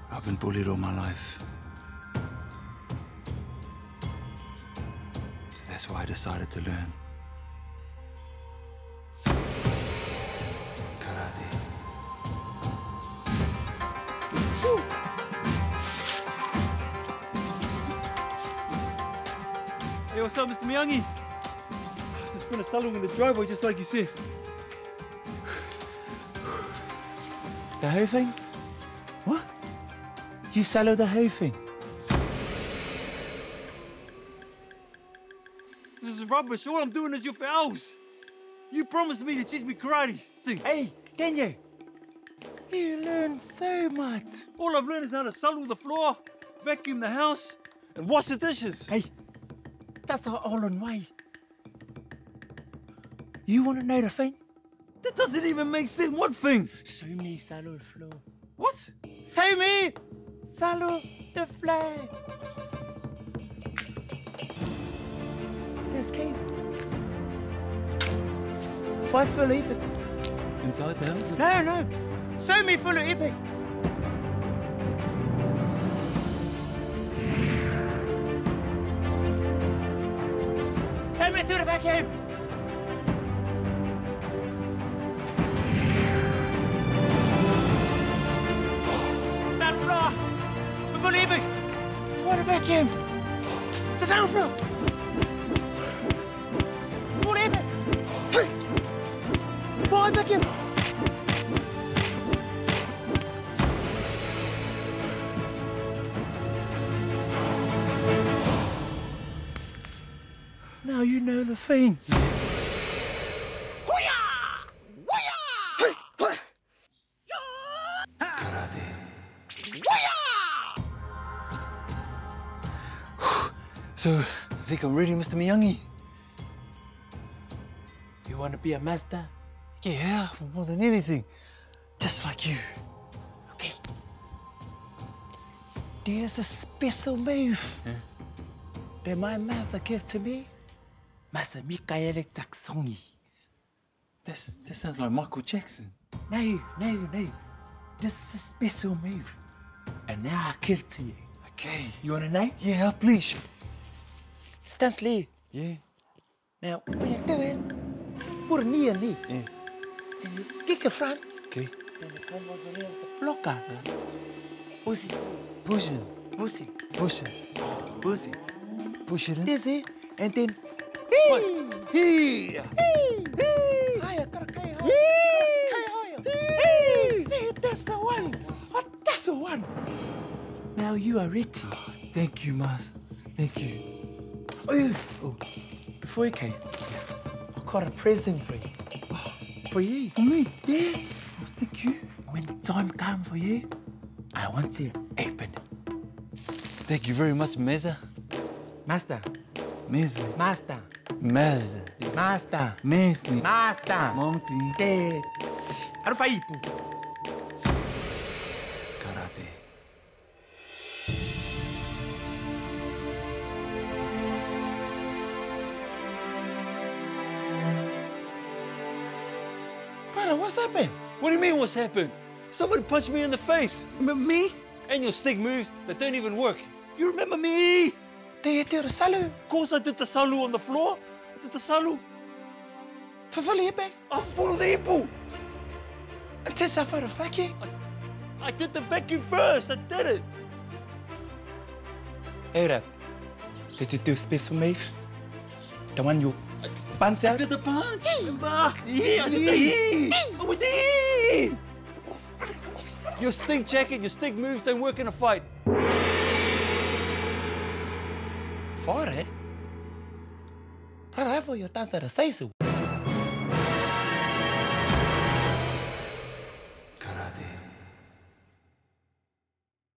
I've been bullied all my life. So that's why I decided to learn karate. Hey, what's up, Mr. Miyangi? Just been a salon in the driveway, just like you said. The whole thing? What? You sell the whole thing? This is rubbish. All I'm doing is your fouls. You promised me to teach me karate. Hey, can you? You learn so much. All I've learned is how to salon the floor, vacuum the house, and wash the dishes. Hey, that's the all-in way. You want to know the thing? That doesn't even make sense. What thing? Show me salo the floor. What? Show me salo the flag. This key. 5 full epic. Inside the house? No. Show me full of epic. Show me to the vacuum. Believe for the vacuum. It's a sound floor. For the hey. For the vacuum. Now you know the thing. So, I think I'm ready, Mr. Miyangi. You want to be a master? Yeah, more than anything. Just like you. Okay. There's a special move that my master gave to me. Master Michael Jacksoni. That sounds like Michael Jackson. No. This is a special move. And now I give it to you. Okay. You want to know? Yeah, please. Stand still. Yeah. Now, when you do it, put a knee and knee. Yeah. Then you kick the front. Okay. Then you come over here with the blocker. Push it. Pushing. Push it. Pushing. Push it. Push it in. This it. And then... What? Hey! Higher, higher. Hey! See, that's the one. Oh, that's the one. Now you are ready. Thank you, Master. Thank you. Oh, before you came, I got a present for you. Oh, for you? For me? Yeah. Oh, thank you. When the time comes for you, I want you to open it. Thank you very much, Meza. Master. Meza. Master. Meza. Master. Meza. Master. Monty. Ano fa ipo? Karate. Brother, what's happened? What do you mean, what's happened? Somebody punched me in the face. Remember me? And your stick moves that don't even work. You remember me? Did you do the salute? Of course I did the salu on the floor. I did the salu. Fulfill your back. I followed the hippo. And test out for the vacuum. I did the vacuum first. I did it. Hey, Rap. Did you do special move? The one you punch I out? did the punch. Remember? Yeah, I did the I went the Your stick jacket, your stick moves don't work in a fight. For it? Brother, I thought you danced at a seisu.